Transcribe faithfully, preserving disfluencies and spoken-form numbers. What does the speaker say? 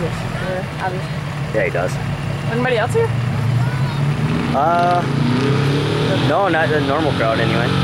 Yes, yeah, obviously. Yeah, he does. Anybody else here? Uh, no, not the normal crowd anyway.